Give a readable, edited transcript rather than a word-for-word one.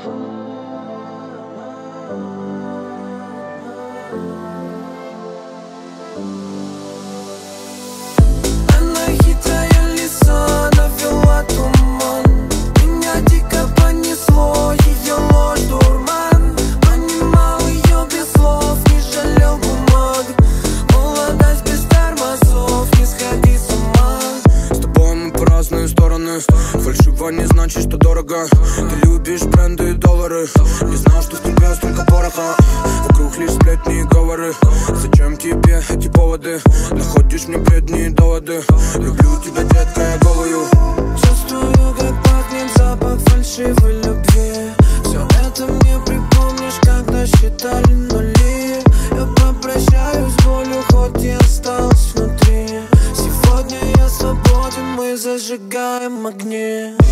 Она хитрая лиса, навела туман. Меня дико понесло, ее ложь дурман. Понимал ее без слов, не жалел бумаг. Молодость без тормозов, не сходи с ума. С тобой мы по разные стороны. Фальшиво не значит, что дорого. Ты любишь бренды и доллары. Не знал, что в тебе столько пороха. Вокруг лишь сплетни и говоры. Зачем тебе эти поводы? Находишь мне бредни и доводы. Люблю тебя, детка, я голую. Чувствую, как пахнет запах фальшивой любви. Все это мне припомнишь, когда считали нули. Я попрощаюсь с болью, хоть и осталась внутри. Сегодня я свободен, мы зажигаем огни.